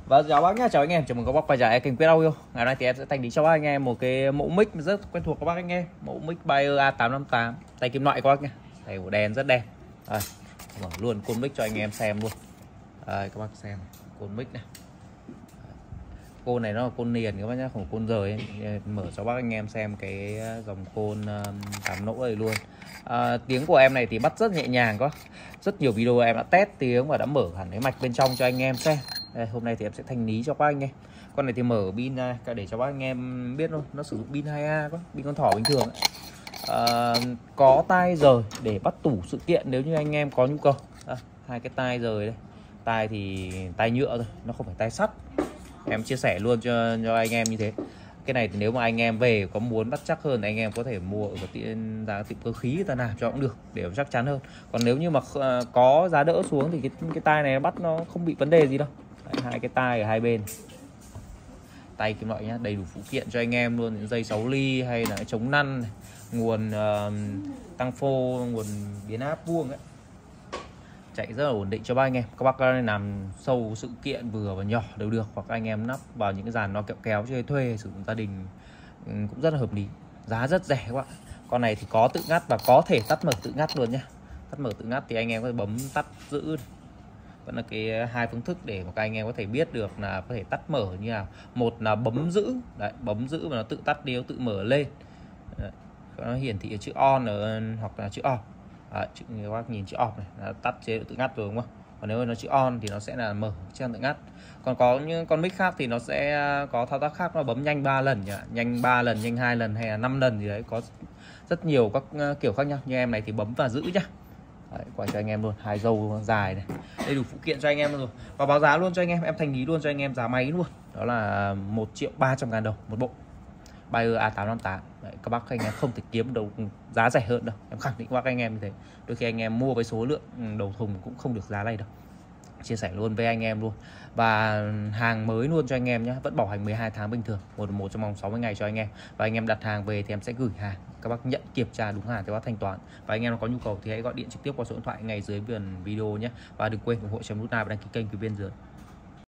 Và chào bác nhá, chào anh em, chào mừng các bác quay trở lại kênh Quyết Audio. Ngày nay thì em sẽ thành lý cho bác anh em một cái mẫu mic rất quen thuộc các bác anh em, mẫu mic Bayer A858 tay kim loại các bác nhá. Tay của đèn rất đẹp. Đây, mở luôn côn mic cho anh em xem luôn. Đây, các bác xem côn mic này. Côn này nó là côn niền các bác nhá, không côn rời ấy. Mở cho bác anh em xem cái dòng côn 8 nỗ này luôn. Tiếng của em này thì bắt rất nhẹ nhàng quá. Rất nhiều video em đã test tiếng và đã mở hẳn cái mạch bên trong cho anh em xem. Đây, hôm nay thì em sẽ thanh lý cho bác anh em. Con này thì mở pin ra để cho bác anh em biết thôi, nó sử dụng pin 2A quá, pin con thỏ bình thường ấy. Có tai rời để bắt tủ sự kiện nếu như anh em có nhu cầu. Hai cái tai rời đây. Tai thì tai nhựa thôi, nó không phải tai sắt. Em chia sẻ luôn cho anh em như thế. Cái này thì nếu mà anh em về có muốn bắt chắc hơn thì anh em có thể mua ở tiệm cơ khí người ta làm cho cũng được để chắc chắn hơn. Còn nếu như mà có giá đỡ xuống thì cái tai này bắt nó không bị vấn đề gì đâu. Đấy, hai cái tai ở hai bên, tay kim loại nhá, đầy đủ phụ kiện cho anh em luôn, dây 6 ly hay là chống năn, nguồn tăng phô, nguồn biến áp vuông ấy, chạy rất là ổn định cho ba anh em. Các bác làm sâu sự kiện vừa và nhỏ đều được, hoặc anh em lắp vào những cái dàn nó kẹo kéo chơi thuê sử dụng gia đình cũng rất là hợp lý, giá rất rẻ các bạn. Con này thì có tự ngắt và có thể tắt mở tự ngắt luôn nhá. Tắt mở tự ngắt thì anh em có thể bấm tắt giữ, vẫn là cái hai phương thức để mà các anh em có thể biết được là có thể tắt mở như nào. Một là bấm giữ, đấy, bấm giữ mà nó tự tắt đi, nó tự mở lên. Đấy, nó hiển thị chữ on hoặc là chữ off. Chữ các bác nhìn chữ off này là tắt chế độ tự ngắt rồi đúng không? Còn nếu mà nó chữ on thì nó sẽ là mở chế độ tự ngắt. Còn có những con mic khác thì nó sẽ có thao tác khác, nó bấm nhanh 3 lần nhỉ? Nhanh 3 lần, nhanh 2 lần hay là 5 lần gì đấy, có rất nhiều các kiểu khác nhau. Như em này thì bấm và giữ nhá. Đấy, quay cho anh em luôn, hai dâu dài này, đầy đủ phụ kiện cho anh em rồi. Và báo giá luôn cho anh em thanh lý luôn cho anh em giá máy luôn. Đó là 1.300.000 đồng một bộ Bayer A858. Đấy, các bác anh em không thể kiếm đâu giá rẻ hơn đâu, em khẳng định các bác anh em như thế. Đôi khi anh em mua với số lượng đầu thùng cũng không được giá này đâu. Chia sẻ luôn với anh em luôn. Và hàng mới luôn cho anh em nhé, vẫn bảo hành 12 tháng bình thường, một trong vòng 60 ngày cho anh em. Và anh em đặt hàng về thì em sẽ gửi hàng, các bác nhận kiểm tra đúng hàng thì bác thanh toán. Và anh em có nhu cầu thì hãy gọi điện trực tiếp qua số điện thoại ngay dưới phần video nhé. Và đừng quên ủng hộ chấm nút like và đăng ký kênh phía bên dưới.